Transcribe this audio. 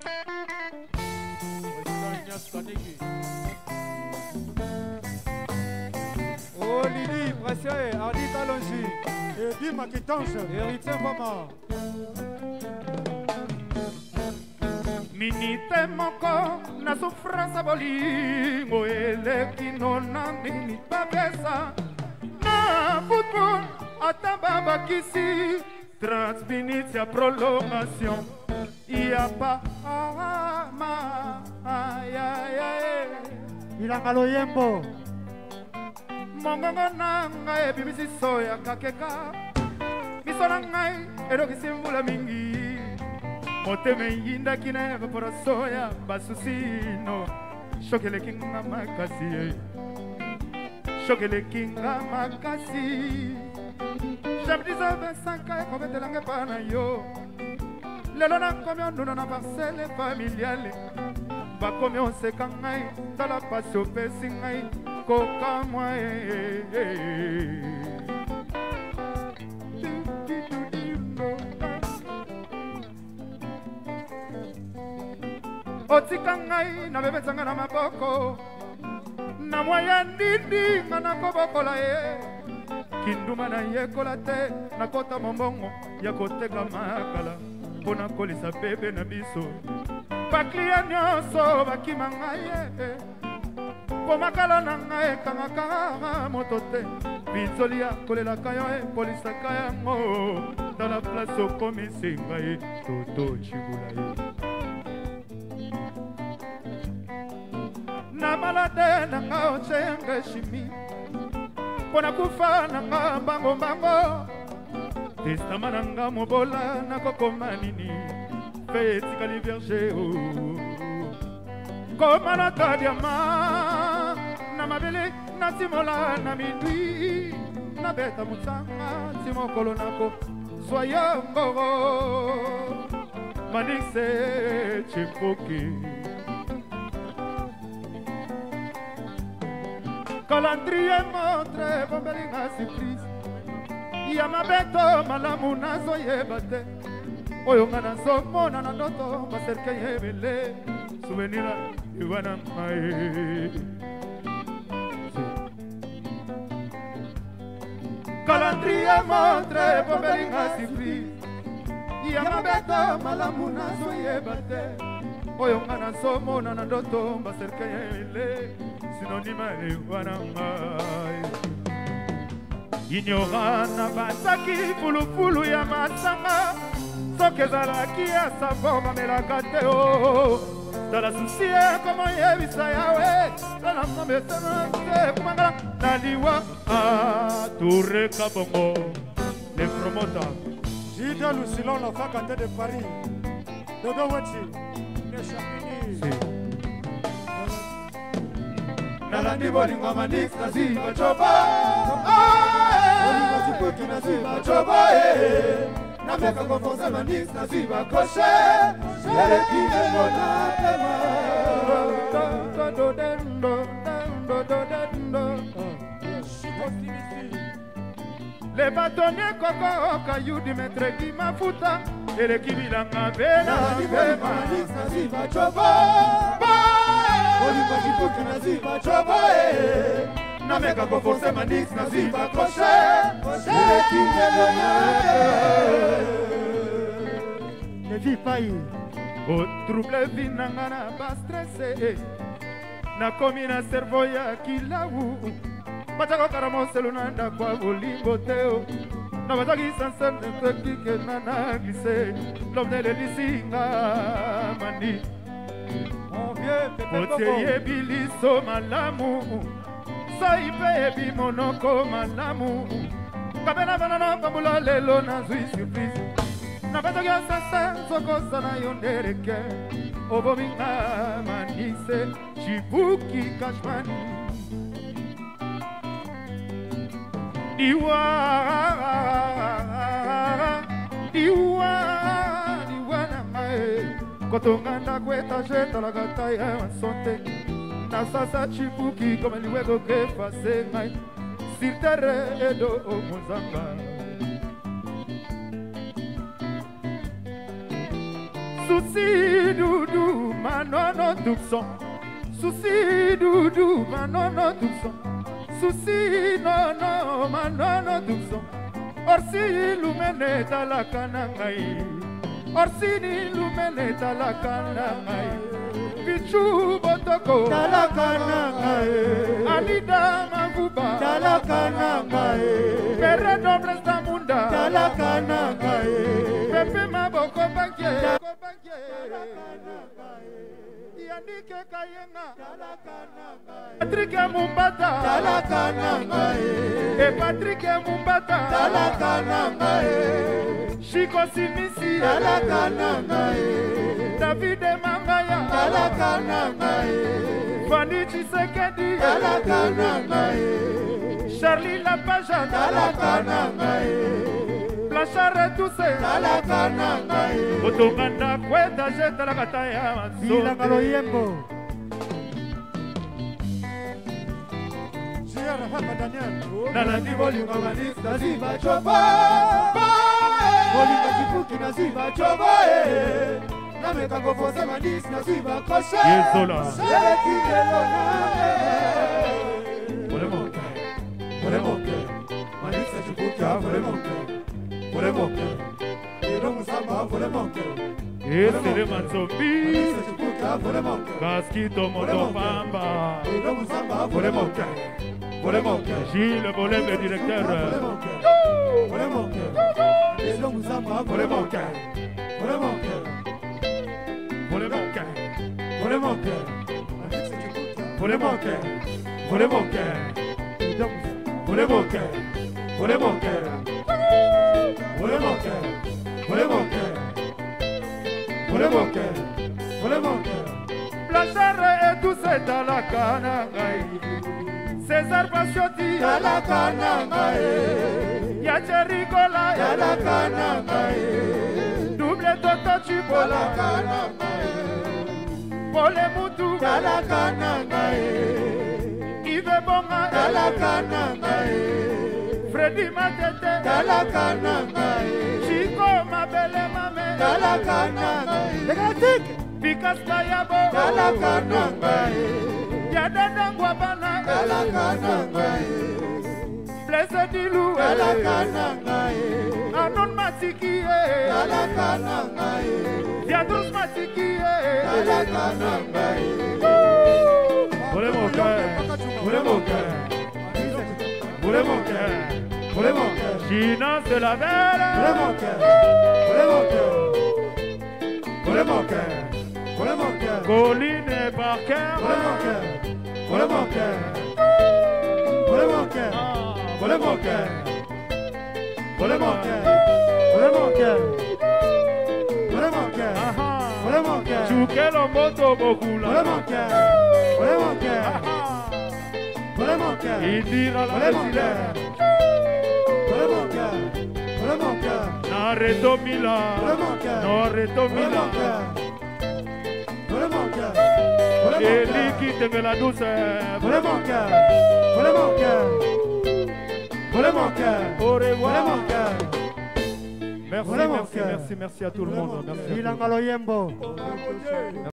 Oh Lili, Brassier, Ardit Alongi, et Dima Kitanche, héritier maman. Minite moko na souffrance bolingo eleki nona mini babesa na football ataba kisi 30 minutes ya prolongation ya pa ma ya Ilanga Loyembo mongongo na ngai ebimisi soya kakeka miso na ngai elokisi mbula mingi motema eyindaki na evaporation ya basusino shoki eleki nga makasi shoki eleki nga makasi jamdiza 25 ekobetelanga epa na yo lelo nakomi onduna na parcele familiale bakomi oseka ngai tala pasi opesi ngai kokamwa otika ngai na bebetsanga na maboko na mwaya ndindi nga nakobokola ye kinduma na yekola te nakota mombongo ya koteka makala mpo nakolisa bebe na biso baklia nyonso bakima ngai mpo makala na ngai ekangaka moto te binzoli ya kolelaka yo epolisaka yango tala place okomisi ngai toto cibula ye na malade na nga ocenge shimi mpona kufa na nga mbangombango testama na nga mobola nakokoma nini fe etikali vierge koma na tadiama na mabele natimola na midwi nabeta motsanga ti mokolo nako zwa yo ngoro manise cipoki calendrier montre bombelinga surprise ya mabeto malamu nazoyeba te oyo nga nazomona na ndoto baserke yebele souvenira iwana mae calendrier montre bombelinga surprise ya mabeto malamu nazoyeba te oyo nga nazomona na ndoto baserke yebele synonyme iwana mae ignorana basaki fulufulu ya masanga soki ezalaki ya savo bamelaka te o tala susi ekoma yebisa yawe tala ngambesana te kumangala na liwa atureka bongo le promota Gilles Lucilon, la faculté de Paris. Dodo Wachi, le Chamini. nalandi bolingo manix naziba coba bolingo cipuki naziba coba nameka konfonse manix naziba koshe yerekine mona tema le batonye koko kayudi metreki mafuta eleki bilanga bena libema manix naziba coba Oliva kipuki naziba choba nameka konfonse manix naziba koshe yerekine mona Ne vis pas y. o trouble vinanga na ba stresse nakomi na servo ya kilau batako karamoselu na ndako ya bolingo te na bataki sanserne tekike na na glisse lomnele lisinga mandi otie yebi liso malamu sai mpe yebi monoko malamu kabela banana bambula lelo nazwi surprise nabatoki osasa nzokosana yo ndereke obominga manise cibuki kashmani diwa nangae kotonga ndako etage talaka tai ya masonte nasasa cibuki kome liwego kefase ngai sirtere edo omozamba Susi dudu manono tukson. Souci doudou, manono tukson. Souci nono, manono tukson. Orsi lumene talakana ngai. Orsini lumene talakana ngai. Pichu botoko talakana ngai. Alida maguba Talakana ngai. Pere nobles da munda Talakana ngai. Pepe maboko bankie Yanike kayenga Patrick Mumbata Talakana ngai. E Patrick Mumbata Talakana ngai. Chico Simisi Talakana ngai. David Mangaya Talakana ngai. Fanny Chisekedi Talakana ngai. Charlie Lapajana Talakana ngai. Blanchard Toussé Talakana ngai. Otonganda kweta jeta la kataya maso Ilanga loyembo. Sierra Hapa Daniel. Nalandi Bolinga manis na ziba choba. Bolinga kifuki na ziba choba. Nameka kofose manis na ziba koshe. Yezola Seleki delona. Volemoke Manis na chifuki volemoke. Volemoke. Iro musamba volemoke. Esere Matsobi Manis na chifuki volemoke. Gaskito Motopamba Iro musamba volemoke. Volemoke. Gilles Bolem le directeur Volemoke. Iro musamba volemoke. Volemoke. Volemoke Volemoke. Volemoke Volemoke Volemoke Volemoke Volemoke. Volemoke. Volemoke. Volemoke. Blanchard et tout c'est à la canangaï César Pacioti Talakana ngai. Yacheri Gola Talakana ngai. Double Toto Chibola Talakana ngai. Pole Mutu Talakana ngai. Yves Bonga Talakana ngai. Freddy Matete Talakana ngai. Chico Mabele Mame Talakana ngai. Legatik. Vikas Kayabo Talakana ngai. Yadana Guabana Talakana ngai. Blaise Dilou Talakana ngai. Anon Matiki Talakana ngai. Yadrus Matiki Talakana ngai. Volemoke Volemoke Volemoke Volemoke. China c'est la belle Volemoke. Volemoke. Volemoke. Volemoke. Colline Parker Volemoke. Volemoke. Volemoke. Volemoke. Volemoke. Volemoke. Volemoke. Volemoke. Chukelo Moto Bokula Volemoke. Volemoke. Volemoke. Indira la Volemoke. brésilienne Volemoke. Volemoke. Nareto Mila Volemoke. Nareto Mila Volemoke. Eli Kitenge la douce Volemoke. Volemoke. Volemoke. Au revoir Volemoke. Merci, Volemoke. merci, merci, merci à tout le monde. Merci à tout le monde. Ilanga loyembo.